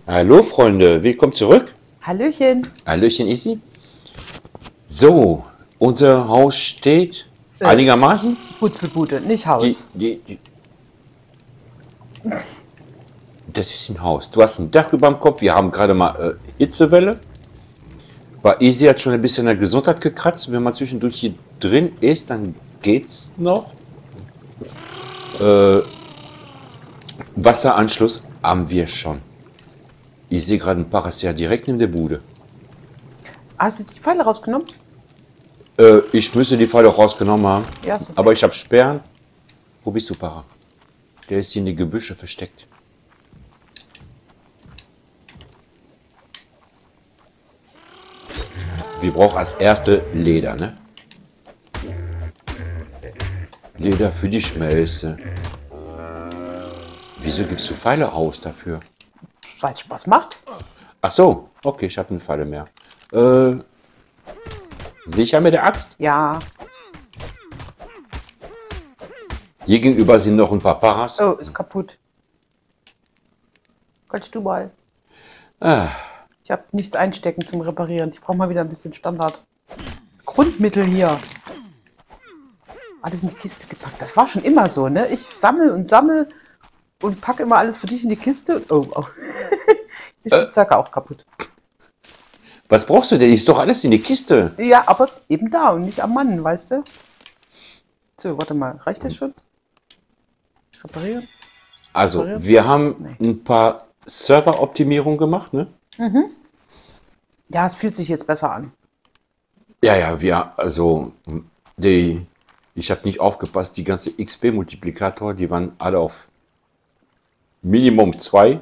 Hallo Freunde, willkommen zurück. Hallöchen. Hallöchen Isi. So, unser Haus steht einigermaßen. Butzelbude, nicht Haus. Das ist ein Haus. Du hast ein Dach über dem Kopf. Wir haben gerade mal Hitzewelle. Bei Isi hat schon ein bisschen an der Gesundheit gekratzt. Wenn man zwischendurch hier drin ist, dann geht's noch. Wasseranschluss haben wir schon. Ich sehe gerade ein Paracer direkt neben der Bude. Hast du die Pfeile rausgenommen? Ich müsste die Pfeile auch rausgenommen haben. Ja, super. Aber ich habe Sperren. Wo bist du, Para? Der ist hier in die Gebüsche versteckt. Wir brauchen als erste Leder, ne? Leder für die Schmelze. Wieso gibst du Pfeile aus dafür? Weil es Spaß macht. Ach so, okay, ich habe eine Pfeile mehr. Sicher mit der Axt? Ja. Hier gegenüber sind noch ein paar Paras. Oh, ist kaputt. Kannst du mal. Ah, Ich habe nichts einstecken zum Reparieren. Ich brauche mal wieder ein bisschen Standard. Grundmittel hier. Alles in die Kiste gepackt. Das war schon immer so, ne? Ich sammle und packe immer alles für dich in die Kiste. Oh, oh. Die Spitzhacke auch kaputt. was brauchst du denn? Ist doch alles in die Kiste. Ja, aber eben da und nicht am Mann, weißt du? So, warte mal. Reicht das schon? Reparieren? Also, wir haben ein paar Serveroptimierungen gemacht, ne? Ja, es fühlt sich jetzt besser an. Ich habe nicht aufgepasst, die ganze XP-Multiplikator, die waren alle auf Minimum 2.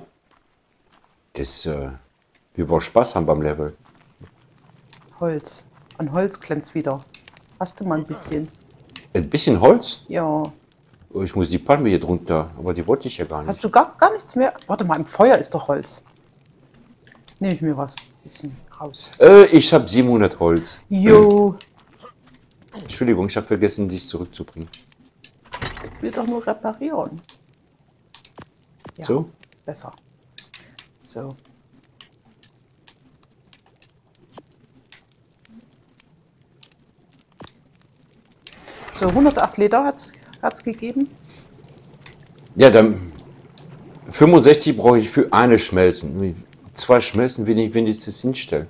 Wir wollen Spaß haben beim Level. Holz. An Holz klemmt's wieder. Hast du mal ein bisschen? Ein bisschen Holz? Ja. Oh, ich muss die Palme hier drunter, aber die wollte ich ja gar nicht. Hast du gar nichts mehr? Warte mal, im Feuer ist doch Holz. Nehme ich mir was. Bisschen raus. Ich habe 700 Holz. Jo. Entschuldigung, ich habe vergessen, dies zurückzubringen. Ich will doch nur reparieren. Ja, So? besser. So. So, 108 Leder hat's gegeben. Ja, dann 65 brauche ich für eine Schmelzen. 2 Schmelzen will ich wenigstens hinstellen.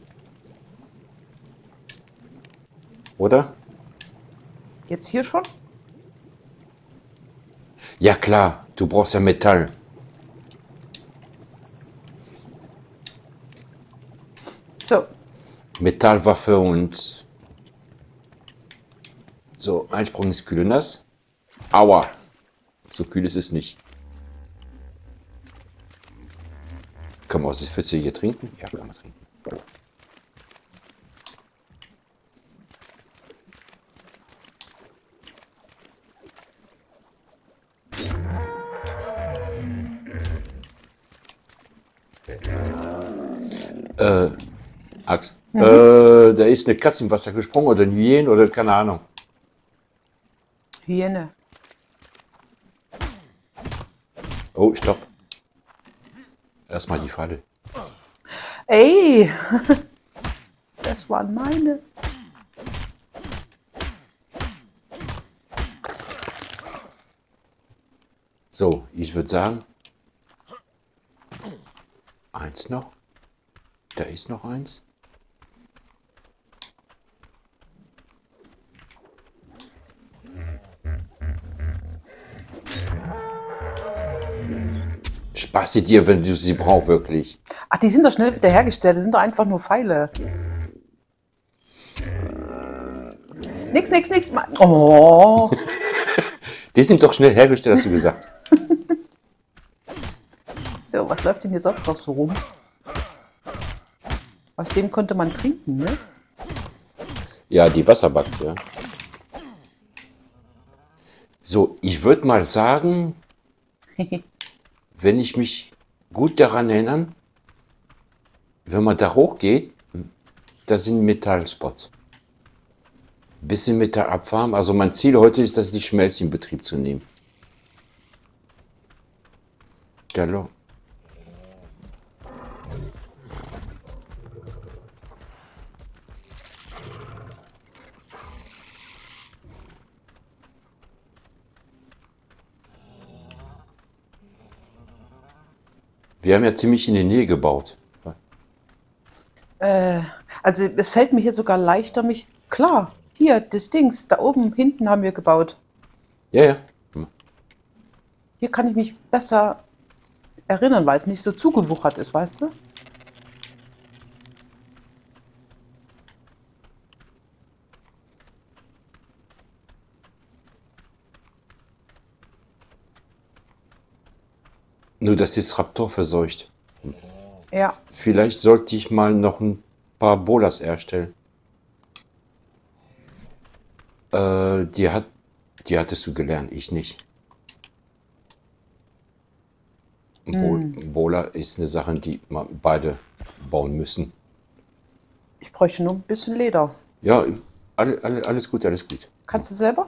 Oder? Jetzt hier schon? Ja klar, du brauchst ja Metall. So. Metallwaffe und so, Einsprung ist kühl und nass. Aua, so kühl ist es nicht. Kann man aus der Pfütze hier trinken? Ja, kann man trinken. Axt. Da ist eine Katze im Wasser gesprungen oder ein Hyäne oder keine Ahnung. Hyäne. Oh, stopp. Erstmal die Falle. Ey! Das waren meine. So, ich würde sagen, eins noch. Da ist noch eins. Spaß dir, wenn du sie brauchst, wirklich. Ach, die sind doch schnell wiederhergestellt. Das sind doch einfach nur Pfeile. Nix. Oh. Die sind doch schnell hergestellt, hast du gesagt. So, was läuft denn hier sonst noch so rum? Aus dem konnte man trinken, ne? Ja, die Wasserbugs, ja. So, ich würde mal sagen, wenn ich mich gut daran erinnere, wenn man da hochgeht, da sind Metallspots. Bisschen Metall abfarmen. Also mein Ziel heute ist, dass die Schmelze in Betrieb zu nehmen. Der Die haben ja ziemlich in die Nähe gebaut. Also es fällt mir hier sogar leichter, mich... Klar, hier, das Dings, da oben, hinten haben wir gebaut. Ja, ja. Hier kann ich mich besser erinnern, weil es nicht so zugewuchert ist, weißt du? Nur das ist Raptor verseucht. Ja, Vielleicht sollte ich mal noch ein paar Bolas erstellen. Die hattest du gelernt, ich nicht. Bola ist eine Sache, die wir beide bauen müssen. ich bräuchte nur ein bisschen Leder. Ja, alles gut, alles gut. Kannst du selber?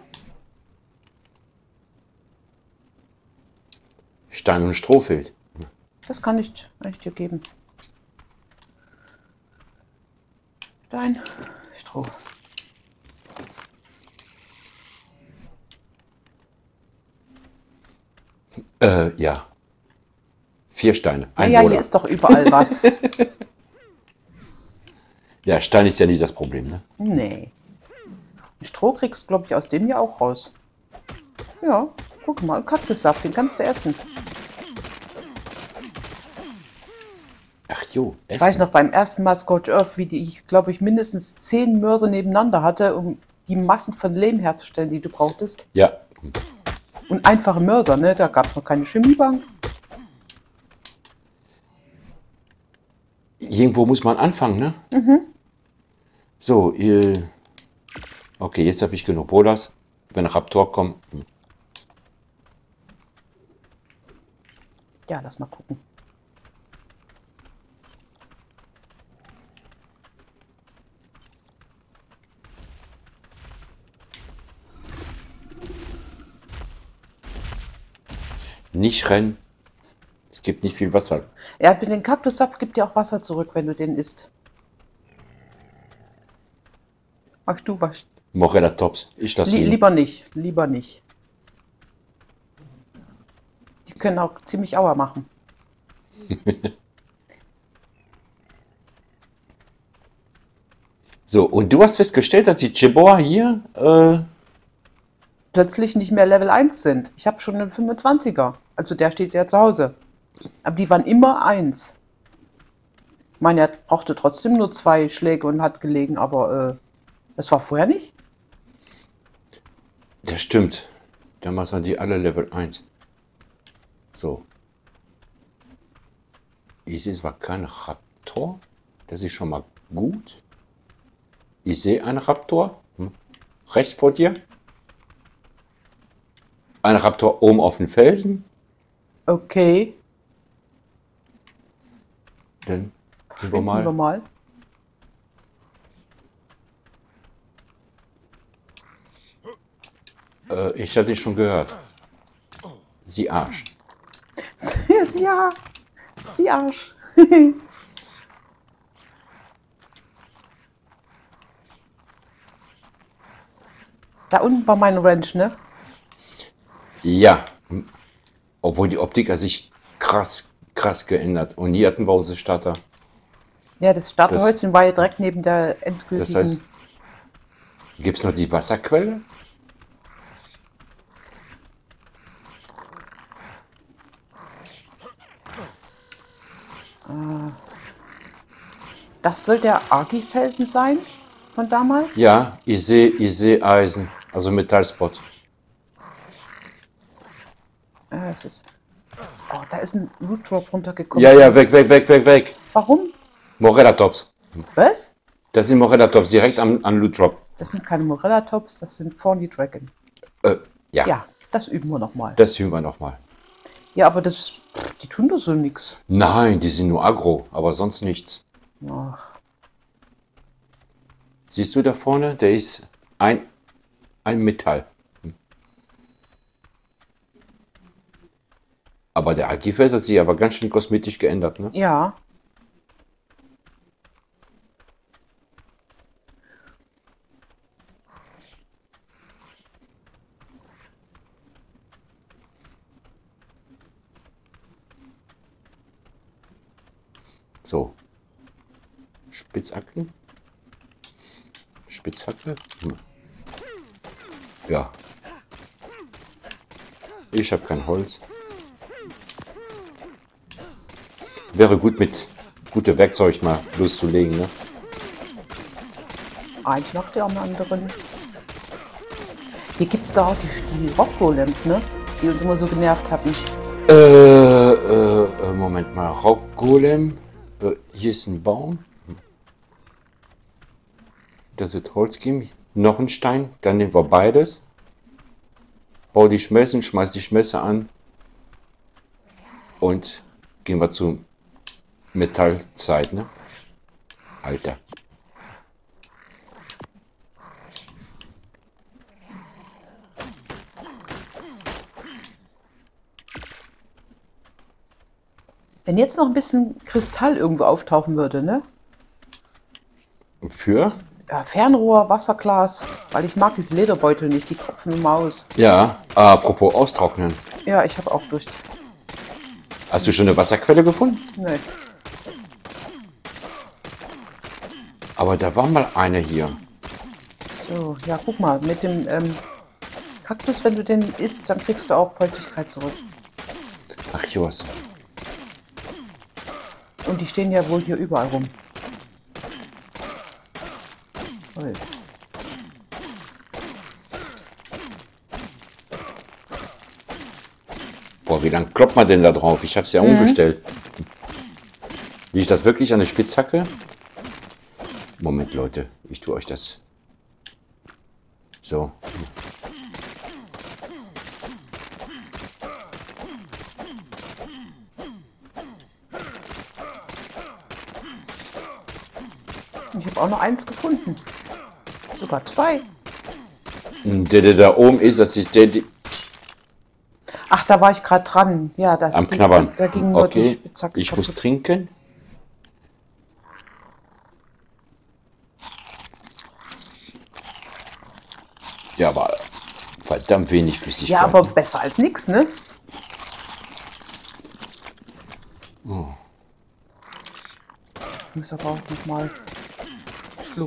Stein und Stroh fehlt. Das kann ich dir geben. Stein, Stroh. Ja. 4 Steine. Ein Naja, Bola. hier ist doch überall was. Ja, Stein ist ja nicht das Problem, ne? Nee. Stroh kriegst du, glaube ich, aus dem hier auch raus. Ja, guck mal, Kaktussaft, den kannst du essen. Ach jo, Ich weiß noch beim ersten Mal Scorched Earth, wie ich, glaube ich, mindestens 10 Mörser nebeneinander hatte, um die Massen von Lehm herzustellen, die du brauchtest. Ja. Und einfache Mörser, ne? Da gab es noch keine Chemiebank. Irgendwo muss man anfangen, ne? So, okay, jetzt habe ich genug Bolas. Wenn Raptor kommt. Ja, lass mal gucken. Nicht rennen. Es gibt nicht viel Wasser. Ja, den Kaktussaft gibt dir auch Wasser zurück, wenn du den isst. Magst du was? Morella Tops. Ich lasse ihn. Lieber nicht, lieber nicht. Die können auch ziemlich Aua machen. So, und du hast festgestellt, dass die Cheboa hier, Plötzlich nicht mehr Level 1 sind. Ich habe schon einen 25er. Also der steht ja zu Hause. Aber die waren immer 1. Ich meine, er brauchte trotzdem nur 2 Schläge und hat gelegen, aber das war vorher nicht. das stimmt. Damals waren die alle Level 1. So. Ich sehe zwar keinen Raptor. Das ist schon mal gut. Ich sehe einen Raptor. Rechts vor dir. Ein Raptor oben auf dem Felsen. Okay, Dann gucken wir schwinden wir mal. mal. Ich hatte dich schon gehört. Sie Arsch. Ja, sie Arsch. Da unten war mein Ranch, ne? Ja. Obwohl die Optik hat sich krass geändert. Und hier hatten wir unsere Starter. Ja, das Starterhäuschen war ja direkt neben der endgültigen... Das heißt, gibt es noch die Wasserquelle? Das soll der Argi-Felsen sein von damals? Ja, ich sehe Eisen. Also Metallspot. Es ist... Oh, da ist ein Loot Drop runtergekommen. Ja, weg. Warum? Morella Tops. Was? Das sind Morella Tops, direkt an Loot Drop. Das sind keine Morella-Tops, das sind Thorny Dragon. Ja, Ja, das üben wir nochmal. das üben wir nochmal. Ja, aber das... Die tun doch so nix. Nein, die sind nur aggro, aber sonst nichts. Ach, Siehst du da vorne? Der ist ein Metall. Aber der Agifels hat sich aber ganz schön kosmetisch geändert, ne? ja. So. Spitzhacke. Spitzhacke. Ja. Ich habe kein Holz. Wäre gut mit gutem Werkzeug mal loszulegen, ne? Eins nach dem anderen. Hier gibt es da auch die Rockgolems, ne? Die uns immer so genervt hatten. Moment mal. Rockgolem. Hier ist ein Baum. Das wird Holz geben. Noch ein Stein. Dann nehmen wir beides. Bau die Schmelzen, schmeiß die Schmelze an. Und gehen wir zur Metallzeit, ne? Alter. Wenn jetzt noch ein bisschen Kristall irgendwo auftauchen würde, ne? Für? Ja, Fernrohr, Wasserglas, weil ich mag diese Lederbeutel nicht, die tropfen immer aus. Ja, apropos austrocknen. Ja, ich habe auch Durst. Hast du schon eine Wasserquelle gefunden? Nee. Aber da war mal eine hier. So, ja, guck mal, mit dem Kaktus, wenn du den isst, dann kriegst du auch Feuchtigkeit zurück. Ach Jos. Und die stehen ja wohl hier überall rum. Holz. Boah, wie lange kloppt man denn da drauf? Ich hab's ja umgestellt. Liegt das wirklich an der Spitzhacke? Moment, Leute. Ich tue euch das. So. Ich habe auch noch eins gefunden. Sogar zwei. Der da oben ist, das ist der, die Ach, da war ich gerade dran. Ja, das am Knabbern. Da ging nur die Okay, Spitzhacke ich muss kaputt. trinken. Ja, aber verdammt wenig Flüssigkeit. Ja, aber besser als nix, ne? Ich muss aber auch noch mal Schluck.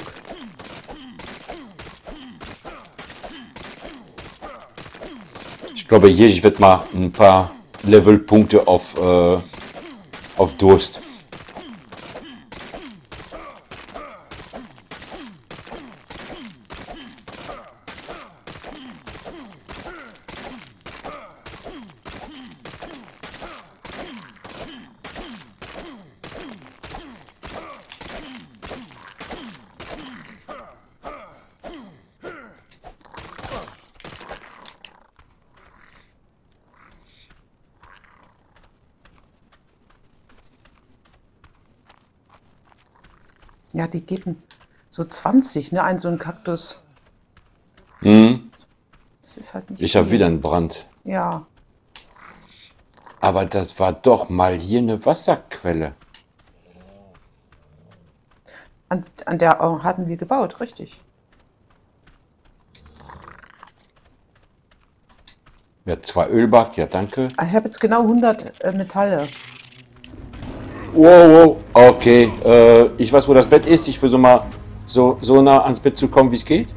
Ich glaube, hier ich werde mal ein paar Levelpunkte auf Durst. Ja, die geben so 20, ne? So ein Kaktus. Das ist halt nicht Ich habe viel. wieder einen Brand. Ja. Aber das war doch mal hier eine Wasserquelle. An der hatten wir gebaut, richtig. Ja, 2 Ölbad, ja danke. Ich habe jetzt genau 100 Metalle. Wow, okay. Ich weiß, wo das Bett ist. Ich versuche mal so nah ans Bett zu kommen, wie es geht.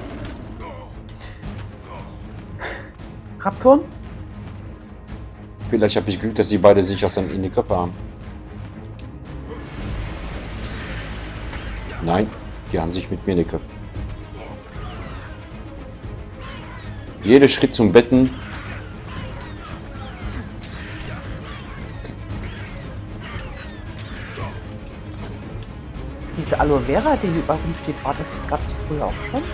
Raptoren? Vielleicht habe ich Glück, dass sie beide sich aus in die Köpfe haben. Nein, die haben sich mit mir in die Köpfe. Jeder Schritt zum Betten. Diese Aloe Vera, die hier überall rumsteht, gab es die früher auch schon?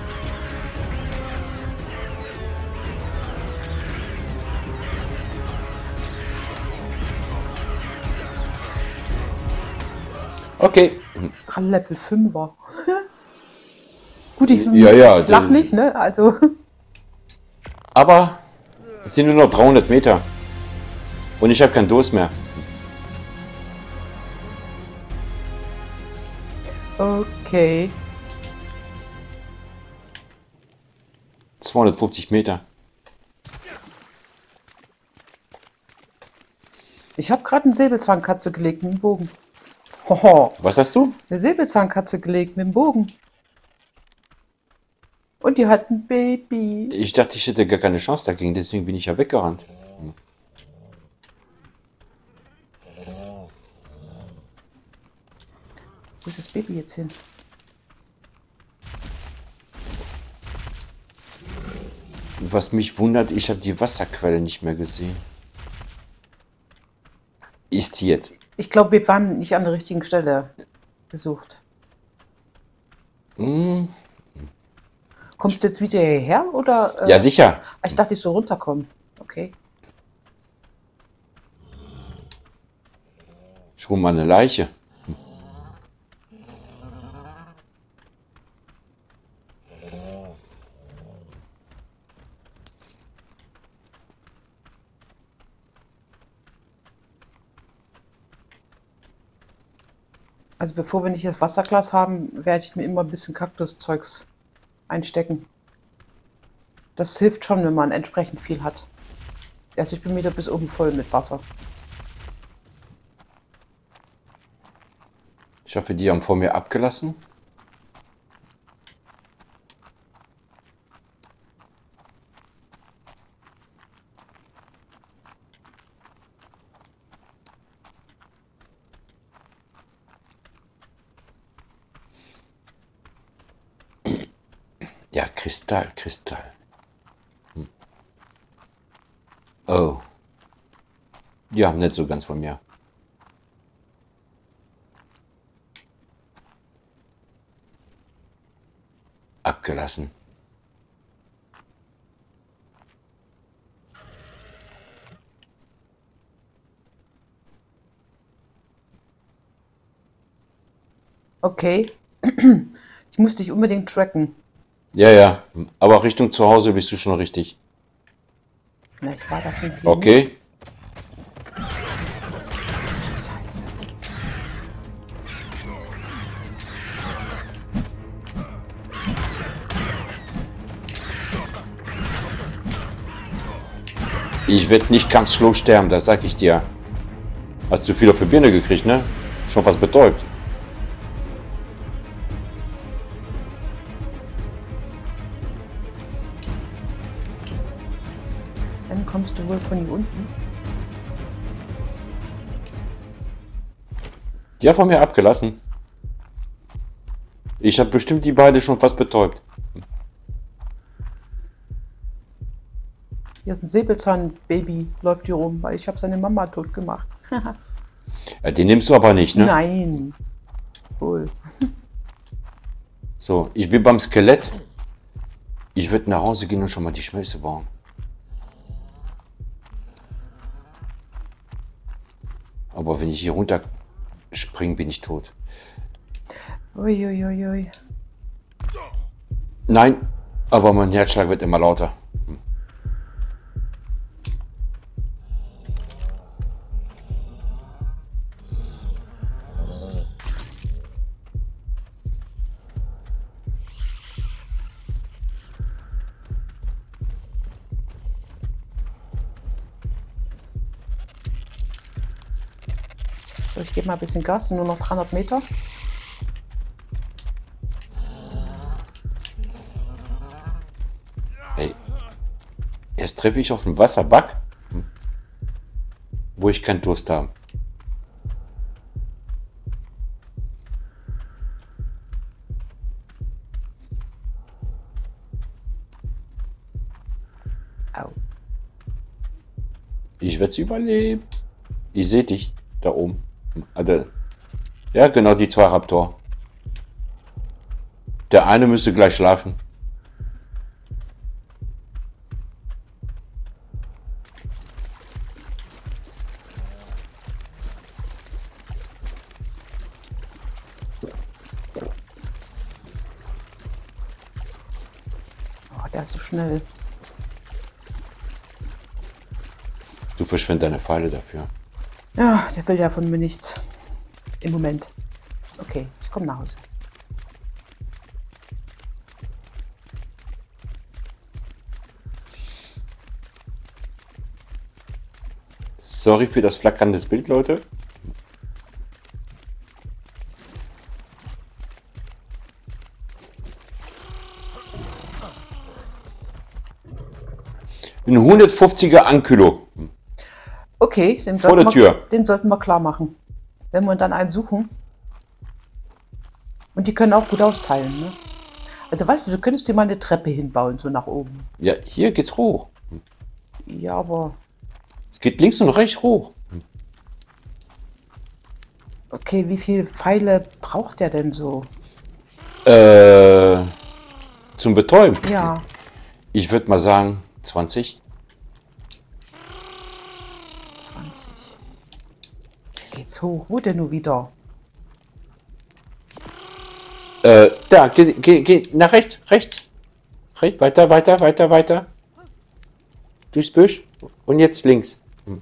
Okay. Level 5er. Gut, ich Ja, lach nicht, ne? Also. Aber es sind nur noch 300 Meter. Und ich habe keinen Durst mehr. Okay. 250 Meter. Ich habe gerade einen Säbelzahnkatze gelegt, einen Bogen. Hoho, Was hast du? eine Säbelzahnkatze gelegt mit dem Bogen. Und die hat ein Baby. Ich dachte, ich hätte gar keine Chance dagegen, deswegen bin ich ja weggerannt. Wo ist das Baby jetzt hin? Was mich wundert, ich habe die Wasserquelle nicht mehr gesehen. Ist die jetzt? Ich glaube, wir waren nicht an der richtigen Stelle gesucht. Hm, Kommst du jetzt wieder hierher oder? ja, sicher. Ich dachte, ich soll runterkommen. Okay. Ich hole mal eine Leiche. Also bevor wir nicht das Wasserglas haben, werde ich mir immer ein bisschen Kaktuszeugs einstecken. Das hilft schon, wenn man entsprechend viel hat. Also ich bin wieder bis oben voll mit Wasser. Ich hoffe, die haben vor mir abgelassen. Ja, Kristall, Kristall. Oh. Ja, nicht so ganz von mir. Abgelassen. Okay. Ich muss dich unbedingt tracken. Ja, ja. Aber Richtung zu Hause bist du schon richtig. Na, ich war da schon viel. Okay. Scheiße. Ich werde nicht kampflos sterben, das sag ich dir. Hast du viel auf die Birne gekriegt, ne? Schon was betäubt. Dann kommst du wohl von hier unten. Die hat von mir abgelassen. Ich habe bestimmt die beiden schon fast betäubt. Hier ist ein Säbelzahnbaby, läuft hier rum, weil ich habe seine Mama tot gemacht. Ja, die nimmst du aber nicht, ne? Nein. Wohl. So, ich bin beim Skelett. Ich würde nach Hause gehen und schon mal die Schmelze bauen. Aber wenn ich hier runter springe, bin ich tot. Uiuiui. Ui, ui. Nein, aber mein Herzschlag wird immer lauter. So, ich gebe mal ein bisschen Gas, sind nur noch 300 Meter. Hey, jetzt treffe ich auf einen Wasserback, wo ich keinen Durst habe. Au. Ich werde es überleben. Ich sehe dich da oben. Also, ja, genau, die zwei Raptor. Der eine müsste gleich schlafen. Oh, der ist so schnell. Du verschwendest deine Pfeile dafür. Ja, der will ja von mir nichts. Im Moment. Okay, ich komme nach Hause. Sorry für das flackernde Bild, Leute. Ein 150er Ankylo. Okay, Vor der Tür. Den sollten wir klar machen. Wenn wir dann einen suchen. Und die können auch gut austeilen, ne? Also weißt du könntest dir mal eine Treppe hinbauen, so nach oben. Ja, hier geht's hoch. Ja, aber... Es geht links und rechts hoch. Okay, wie viele Pfeile braucht der denn so? Zum Betäuben. Ja. Ich würde mal sagen 20. 20. Geht's hoch? Wo denn nur wieder? Da, geh nach rechts, rechts. Rechts, weiter, weiter, weiter, weiter. Durchs Büsch. Und jetzt links.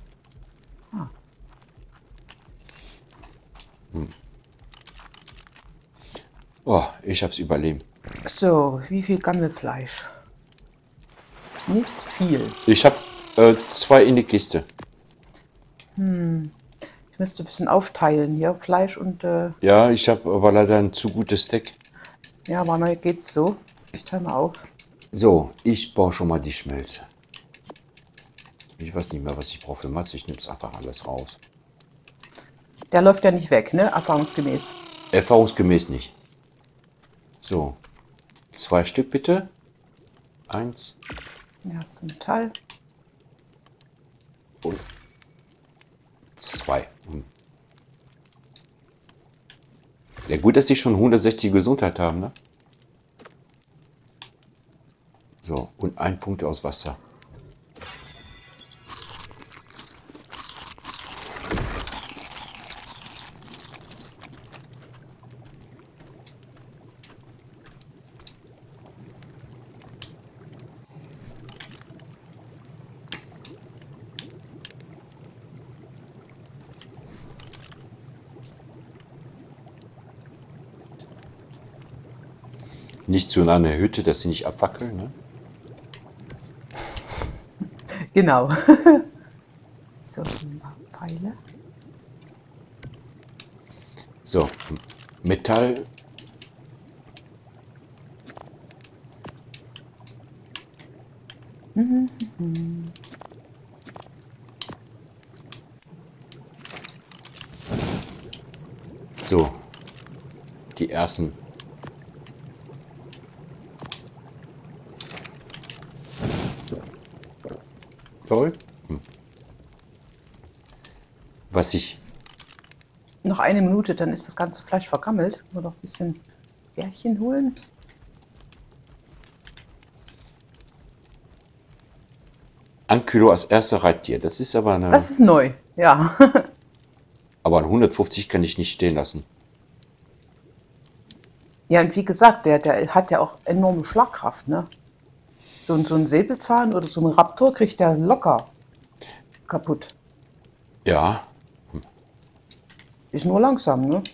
Oh, ich hab's überlebt. So, wie viel Gammelfleisch? Nicht viel. Ich hab 2 in die Kiste. Ich müsste ein bisschen aufteilen hier, Fleisch und... Ja, ich habe aber leider ein zu gutes Deck. Ja, aber neu geht's so. Ich teile mal auf. So, ich baue schon mal die Schmelze. Ich weiß nicht mehr, was ich brauche für Matz. Ich nehme es einfach alles raus. Der läuft ja nicht weg, ne? Erfahrungsgemäß. Erfahrungsgemäß nicht. So, 2 Stück bitte. 1 Ja, ist Metall. und 2. Ja, gut, dass sie schon 160 Gesundheit haben, ne? So, und 1 Punkt aus Wasser. Nicht zu nah an der Hütte, dass sie nicht abwackeln, ne? Genau. So, ein paar Pfeile. So, Metall. So, die ersten. Toll. Was ich... Noch eine Minute, dann ist das ganze Fleisch vergammelt. Nur noch ein bisschen Bärchen holen. Ankylo als erster Reittier. Das ist aber eine... Das ist neu, ja. Aber ein 150 kann ich nicht stehen lassen. Ja, und wie gesagt, der hat ja auch enorme Schlagkraft, ne? So ein Säbelzahn oder so ein Raptor kriegt der locker kaputt. Ja, Ist nur langsam, ne?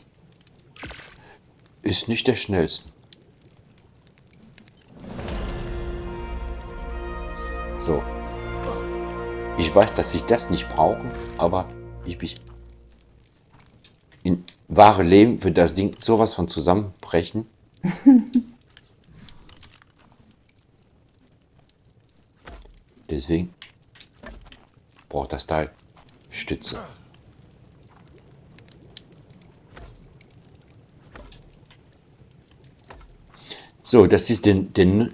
ist nicht der schnellste. So. Ich weiß, dass ich das nicht brauche, aber ich bin in wahre Leben wird das Ding sowas von zusammenbrechen. Deswegen braucht das Teil Stütze. So, das ist den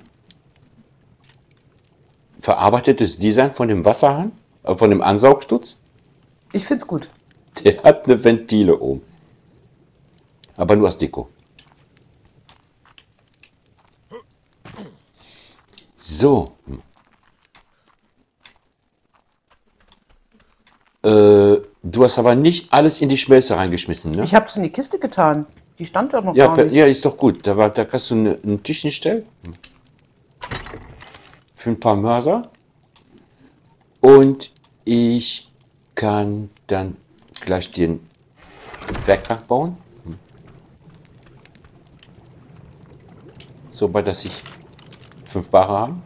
verarbeitetes Design von dem Wasserhahn, von dem Ansaugstutz. Ich find's gut. Der hat eine Ventile oben. Aber nur als Deko. So. Du hast aber nicht alles in die Schmelze reingeschmissen, ne? Ich hab's in die Kiste getan. Die stand ja noch Ja, gar nicht. ja, ist doch gut. Da kannst du einen Tisch hinstellen. Für ein paar Mörser. Und ich kann dann gleich den Werkbank bauen. Sobald dass ich 5 Bare haben.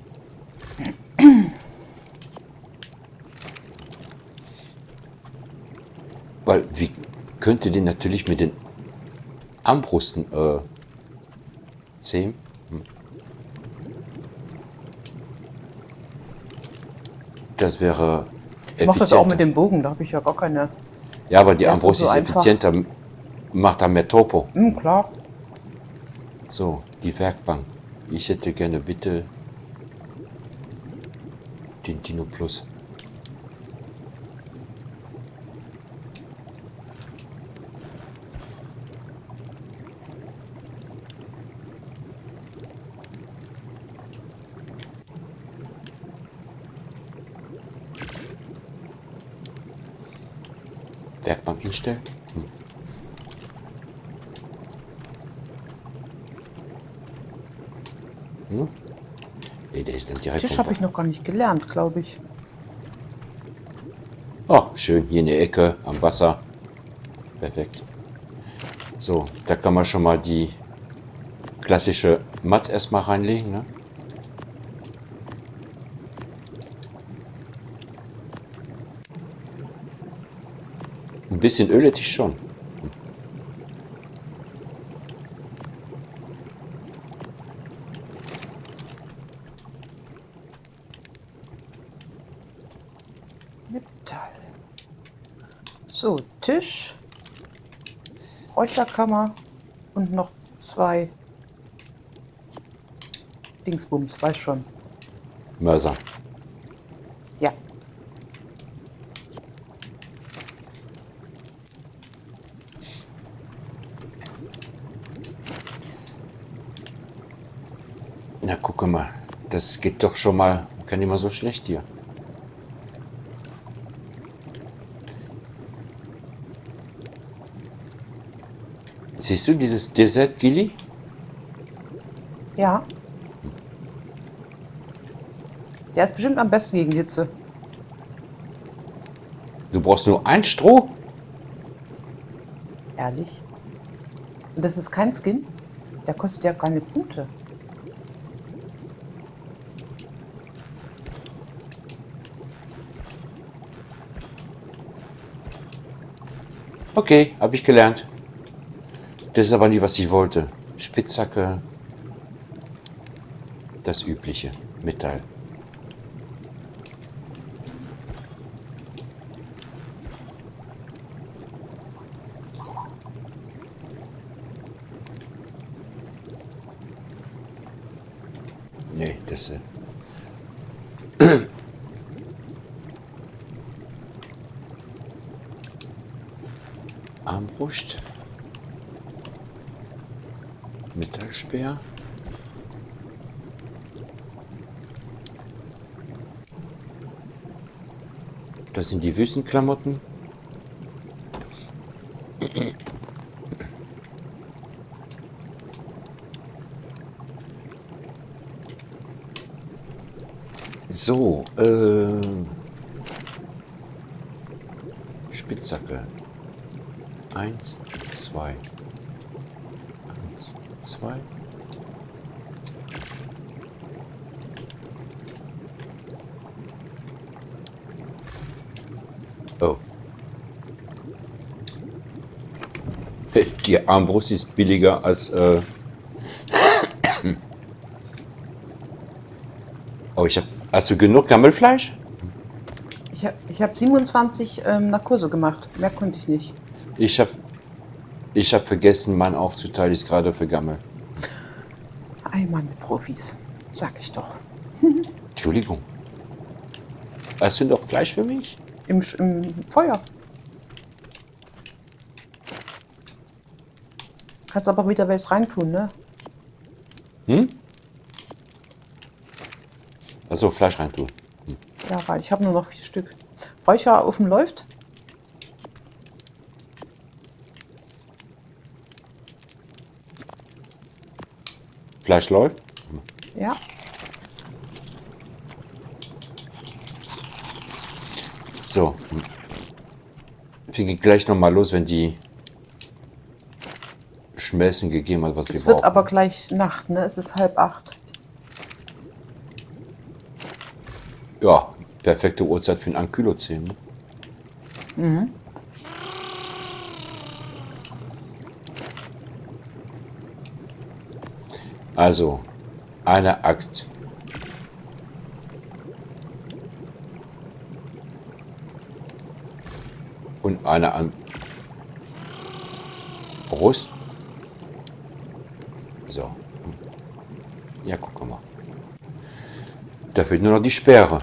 Weil, wie könnte den natürlich mit den Armbrusten zähmen? Das wäre Ich mache das auch mit effizienter. dem Bogen, da habe ich ja gar keine. Ja, aber die Ja, Armbrust so ist einfach. effizienter, macht da mehr Topo. Klar. So, die Werkbank. Ich hätte gerne bitte den Dino Plus. Werkbank hinstellen. Nee, der ist dann direkt. Tisch habe ich noch gar nicht gelernt, glaube ich. Oh, schön, hier in der Ecke am Wasser. Perfekt. So, da kann man schon mal die klassische Matz erstmal reinlegen, ne? Ein bisschen Öl hätte ich schon. Metall. So, Tisch. Räucherkammer. Und noch 2 Dingsbums, weiß schon. Mörser. Ja. Na, guck mal. Das geht doch schon mal. Kann immer so schlecht hier. Siehst du dieses Desert Gilly? Ja. Der ist bestimmt am besten gegen Hitze. Du brauchst nur ein Stroh? Ehrlich. Und das ist kein Skin? Der kostet ja keine Punkte. Okay, habe ich gelernt. Das ist aber nie, was ich wollte. Spitzhacke. Das übliche. Metall. Nee, das... Armbrust. Metallspeer. Das sind die Wüstenklamotten. So, Spitzhacke. 1, 2. 1, 2. Oh. Die Armbrust ist billiger als... Oh, ich hab... Hast du genug Gammelfleisch? Ich hab 27 Narkose gemacht. Mehr konnte ich nicht. Ich hab vergessen, Mann aufzuteilen, ist gerade für Gammel. Einmal mit Profis. Sag ich doch. Entschuldigung. Hast du noch Fleisch für mich? Im Feuer. Kannst aber wieder welches reintun, ne? Hm? Also Fleisch reintun. Ja, weil ich habe nur noch 4 Stück. Räucherofen läuft. Fleisch läuft. Ja. So. Wir gehen gleich noch mal los, wenn die Schmelzen gegeben hat, was wir Es wird brauchen. aber gleich Nacht, ne? Es ist 7:30. Ja, perfekte Uhrzeit für ein Ankylozän. Ne? Mhm. Also, eine Axt. Und eine an Brust. So. Ja, guck mal. Da fehlt nur noch die Speere.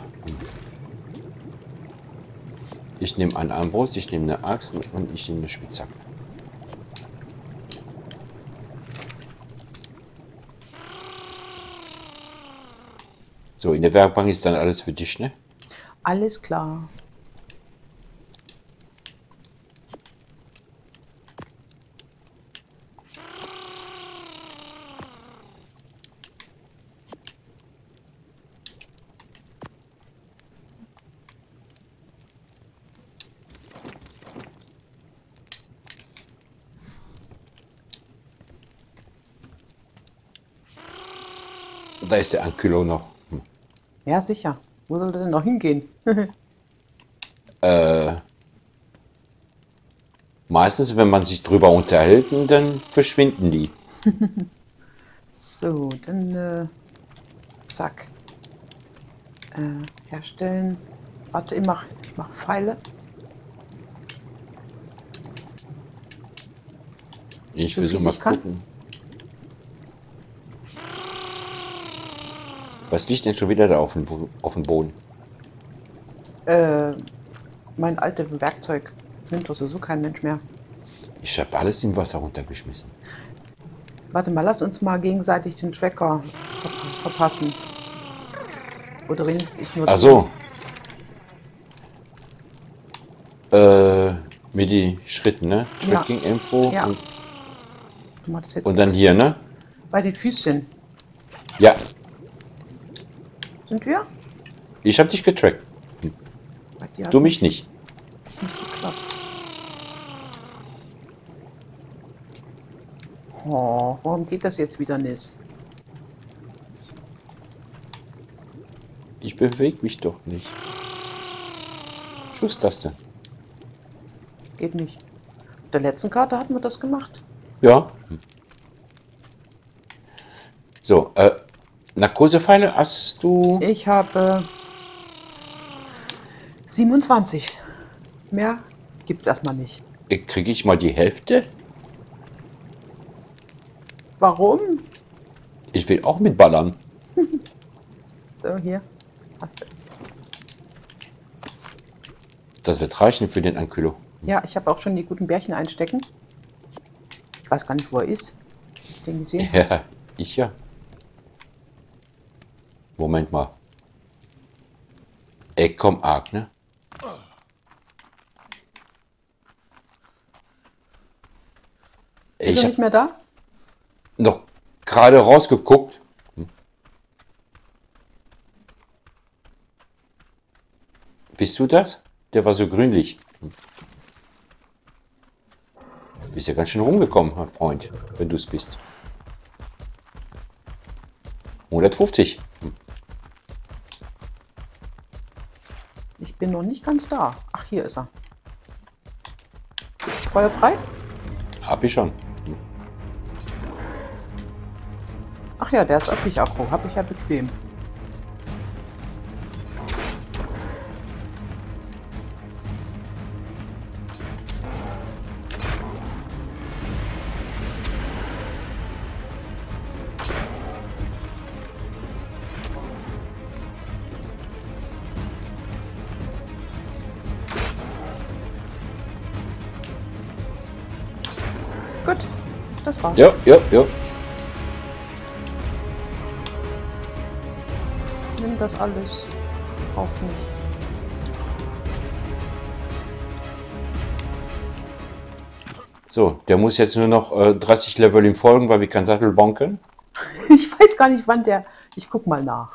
Ich nehme eine Armbrust, ich nehme eine Axt und ich nehme eine Spitzhacke. So, in der Werkbank ist dann alles für dich, ne? Alles klar. Da ist der Ankylo noch. Ja, sicher. Wo soll der denn noch hingehen? Meistens, wenn man sich drüber unterhält, dann verschwinden die. So, dann zack. Herstellen. Warte, ich mach Pfeile. Ich So versuche viel mal ich kann. gucken. Was liegt denn schon wieder da auf dem Boden? Mein altes Werkzeug. Das nimmt doch sowieso kein Mensch mehr. Ich habe alles im Wasser runtergeschmissen. Warte mal, lass uns mal gegenseitig den Tracker verpassen. Oder wenigstens ich nur. Ach so. Mit die Schritten, ne? Ja. Tracking-Info Ja. und, Du machst das jetzt und dann hier, ne? bei den Füßchen. Ja, Sind wir? ich habe dich getrackt. Bei dir Du mich nicht. Hat's nicht geklappt. Oh, warum geht das jetzt wieder nicht? Ich bewege mich doch nicht. Schusstaste. Geht nicht. Auf der letzten Karte hatten wir das gemacht. Ja. So, Narkosepfeile hast du. Ich habe 27. Mehr gibt's erstmal nicht. Kriege ich mal die Hälfte? Warum? Ich will auch mitballern. So, hier. Hast du. Das wird reichen für den Ankylo. Ja, ich habe auch schon die guten Bärchen einstecken. Ich weiß gar nicht, wo er ist. Den gesehen hast. Ja, ich ja. Moment mal. Ey, komm, arg, ne? Ist Ich er habe nicht mehr da? noch gerade rausgeguckt. Bist du das? Der war so grünlich. Bist ja ganz schön rumgekommen, mein Freund, wenn du es bist. 150. Ich bin noch nicht ganz da. Ach, hier ist er. Feuer frei? Hab ich schon. Ach ja, der ist öffentlich Akku. Hab ich ja bequem. Gut, das war's. Ja, ja, ja. Nimm das alles. Brauchst nicht. So, der muss jetzt nur noch 30 Level ihm folgen, weil wir keinen Sattel bauen können. Ich weiß gar nicht, wann der... Ich guck mal nach.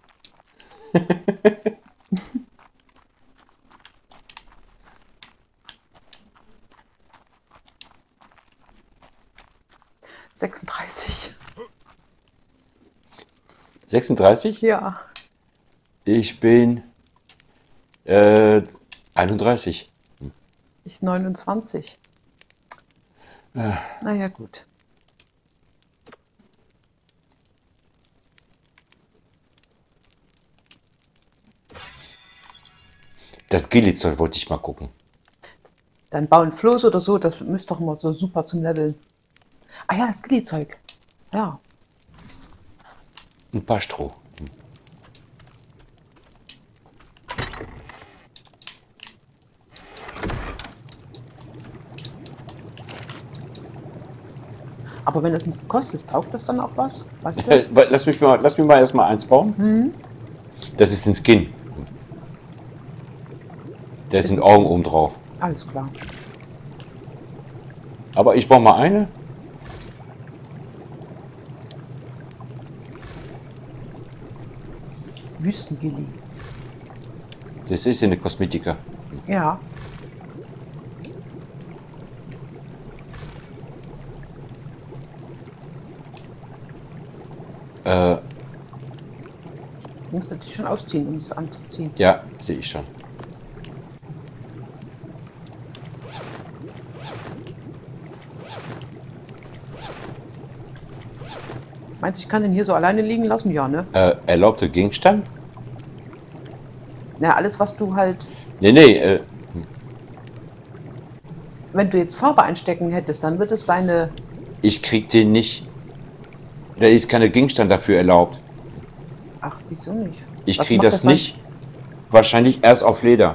...36. 36? Ja. Ich bin 31. Ich 29. Naja, gut. Das Gilizol wollte ich mal gucken. Dann bauen Floß oder so, das müsste doch immer so super zum Leveln. Ah ja, das Gilly-Zeug. Ja. Ein paar Stroh. Aber wenn es nichts kostet, taugt das dann auch was? Weißt du? Lass mich mal erstmal eins bauen. Das ist ein Skin. Da sind Augen oben drauf. Alles klar. Aber ich brauche mal eine. Wüstengilly. Das ist eine Kosmetika. Ja. Musst du dich schon ausziehen, um es anzuziehen. Ja, sehe ich schon. Meinst du, ich kann den hier so alleine liegen lassen? Ja, ne? Erlaubter Gegenstand? Na, alles, was du halt... Nee, Wenn du jetzt Farbe einstecken hättest, dann wird es deine... ich krieg den nicht. Da ist keine Gegenstand dafür erlaubt. Ach, wieso nicht? Ich Was kriege macht das dann? nicht. Wahrscheinlich erst auf Leder.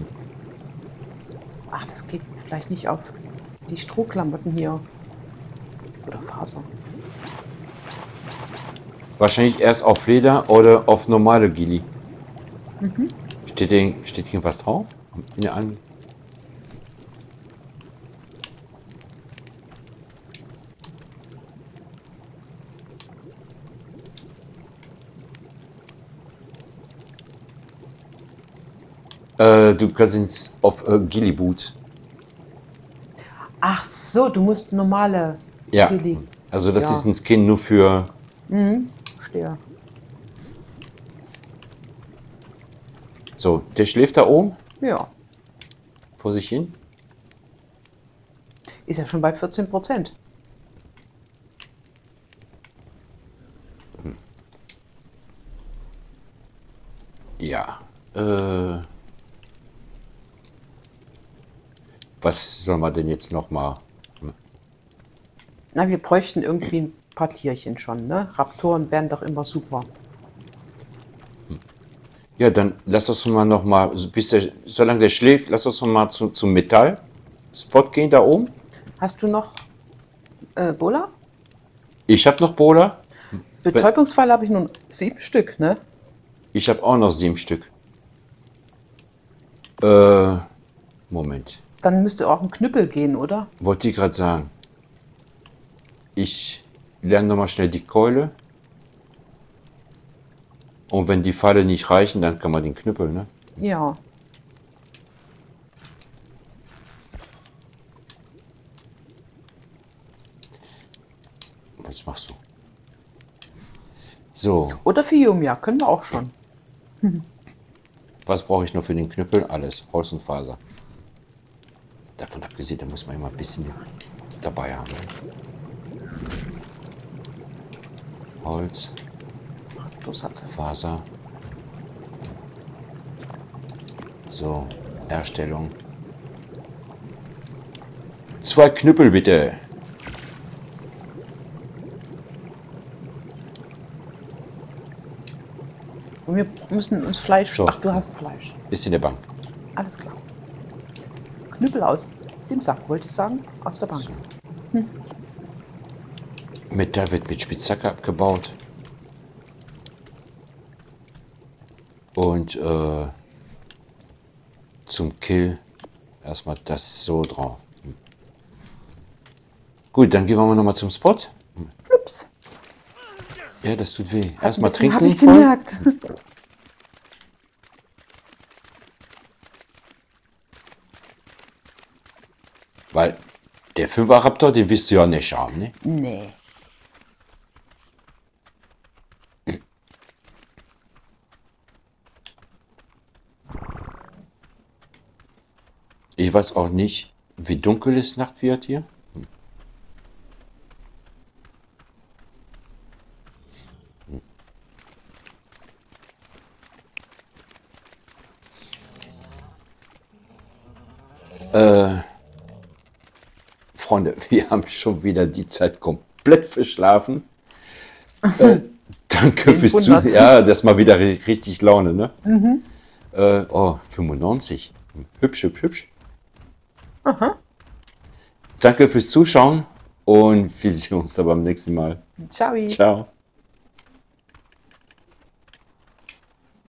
Ach, das geht vielleicht nicht auf die Strohklamotten hier. Oder Faser. Wahrscheinlich erst auf Leder oder auf normale Gilly. Steht hier was drauf? In der An Du kannst es auf Gilly Boot. Ach so, du musst normale Ja. Gilly. Also das Ja. ist ein Skin nur für. Verstehe. So, der schläft da oben Ja. vor sich hin. Ist ja schon bei 14%. Ja. Was soll man denn jetzt noch mal? Na, wir bräuchten irgendwie ein paar Tierchen schon, ne? Raptoren wären doch immer super. Ja, dann lass uns mal noch mal, solange der schläft, lass uns noch mal zum Metall-Spot gehen da oben. Hast du noch Bola? Ich habe noch Bola. Betäubungsfall habe ich nun 7 Stück, ne? Ich habe auch noch 7 Stück. Moment. Dann müsste auch ein Knüppel gehen, oder? Wollte ich gerade sagen. Ich lerne noch mal schnell die Keule. Und wenn die Pfeile nicht reichen, dann kann man den Knüppel, ne? Ja. Was machst du? So, Oder Fium, ja, können wir auch schon. was brauche ich noch für den Knüppel? Alles, Holz und Faser. Davon abgesehen, da muss man immer ein bisschen dabei haben. Holz, Faser. So, Erstellung. 2 Knüppel bitte. Und wir müssen uns Fleisch... So. Ach, du hast Fleisch. Ist in der Bank. Alles klar. Knüppel aus dem Sack, wollte ich sagen. Aus der Bank. So. Metall wird mit Spitzhacke abgebaut. Und zum Kill erstmal das so drauf. Gut, dann gehen wir mal nochmal zum Spot. Flups. Ja, das tut weh. Erstmal Habe trinken. ich voll. gemerkt. Weil der 5er Raptor, den wirst du ja nicht haben, ne? Nee. Ich weiß auch nicht, wie dunkel es Nacht wird hier. Freunde, wir haben schon wieder die Zeit komplett verschlafen. Danke fürs Zuhören. Ja, das ist mal wieder richtig Laune, ne? Mhm. Oh, 95. Hübsch, hübsch, hübsch. Aha. Danke fürs Zuschauen und wir sehen uns dann beim nächsten Mal. Ciao. Ciao.